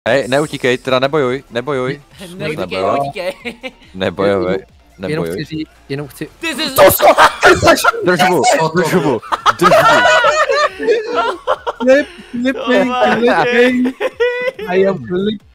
Hej, neutíkej, teda nebojuj, nebojuj. Neutíkej. Nebojovej, nebojuj. Jenom chci... Ty jsi... Drž hubu, drž hubu, drž hubu. Nepej, I am